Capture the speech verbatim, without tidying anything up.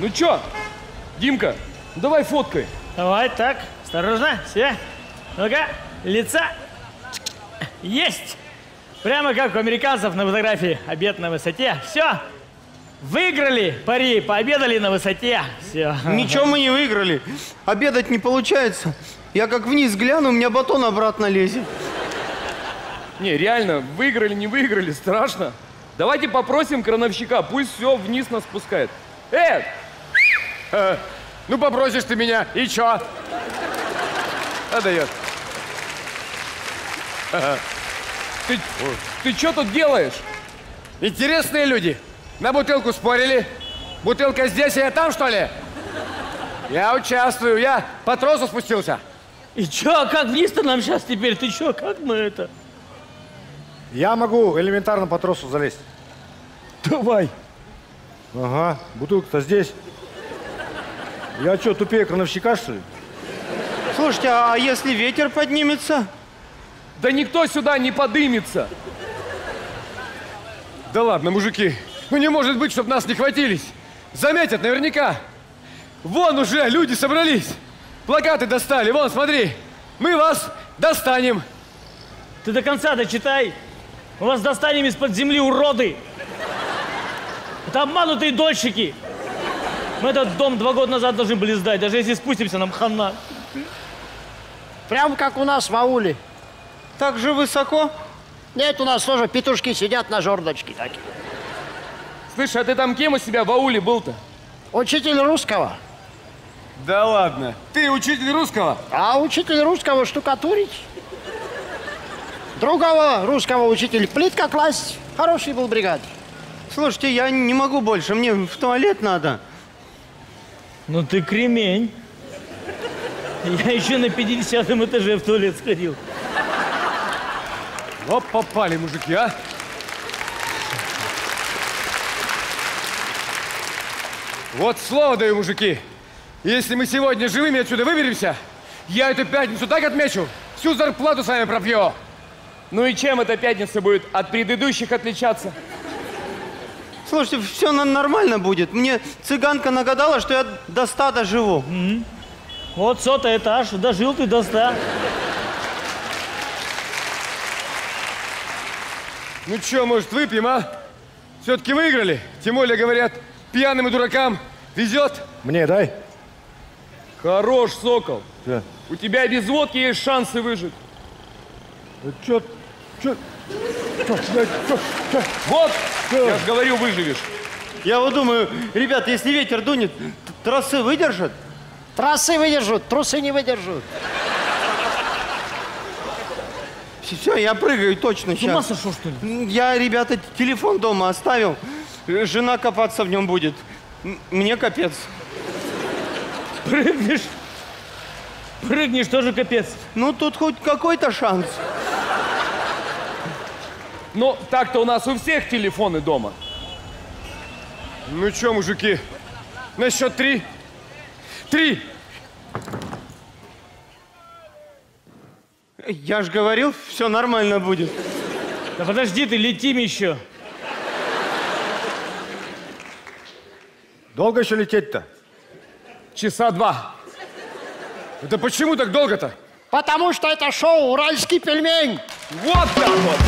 Ну чё, Димка, давай фоткай. Давай, так, осторожно, все. Ну-ка, лица. Есть. Прямо как у американцев на фотографии. Обед на высоте. Все. Выиграли пари, пообедали на высоте. Все. Ничего мы не выиграли. Обедать не получается. Я как вниз гляну, у меня батон обратно лезет. Не, реально, выиграли, не выиграли, страшно. Давайте попросим крановщика, пусть все вниз нас спускает. Э! Э, ну попросишь ты меня, и чё? А дает. Ты, ты что тут делаешь? Интересные люди. На бутылку спорили. Бутылка здесь, а я там, что ли? Я участвую, я по тросу спустился. И чё, как вниз-то нам сейчас теперь? Ты чё, как мы это? Я могу элементарно по тросу залезть. Давай. Ага, бутылка-то здесь. Я что, тупее крановщика, что ли? Слушайте, а если ветер поднимется? Да никто сюда не подымется. Да ладно, мужики. Ну не может быть, чтобы нас не хватились. Заметят наверняка. Вон уже люди собрались. Плакаты достали, вон, смотри. Мы вас достанем. Ты до конца дочитай. Мы вас достанем из-под земли, уроды. Это обманутые дольщики. Мы этот дом два года назад должны были сдать. Даже если спустимся, нам хана. Прям как у нас в ауле. Так же высоко? Нет, у нас тоже петушки сидят на жердочке такие. Слышь, а ты там кем у себя в ауле был-то? Учитель русского. Да ладно. Ты учитель русского? А учитель русского штукатурить. Другого русского учитель плитка класть. Хороший был бригадир. Слушайте, я не могу больше, мне в туалет надо. Ну ты кремень. Я еще на пятидесятом этаже в туалет сходил. Вот попали, мужики, а. Вот слово даю, мужики. Если мы сегодня живыми отсюда выберемся, я эту пятницу так отмечу, всю зарплату с вами пропью. Ну и чем эта пятница будет от предыдущих отличаться? Слушайте, все нормально будет. Мне цыганка нагадала, что я до ста доживу. Mm-hmm. Вот сотый этаж, дожил ты до ста. Ну что, может, выпьем, а? Все-таки выиграли. Тем более, говорят, пьяным и дуракам везет. Мне дай. Хорош, Сокол. Да. У тебя без водки есть шансы выжить. Че? Че? Че? Че? Че? Вот, я же говорю, выживешь. Я вот думаю, ребята, если ветер дунет, тросы выдержат? Трассы выдержат, трусы не выдержат. Все, я прыгаю точно сейчас. С ума сошел, что ли? Я, ребята, телефон дома оставил. Жена копаться в нем будет. Мне капец. Прыгнешь? Прыгнешь, тоже капец. Ну, тут хоть какой-то шанс. Но так-то у нас у всех телефоны дома. Ну что, мужики, на счет три. Три. Я же говорил, все нормально будет. Да подожди ты, летим еще. Долго еще лететь-то? Часа два. Это почему так долго-то? Потому что это шоу «Уральский пельмень». Вот так вот.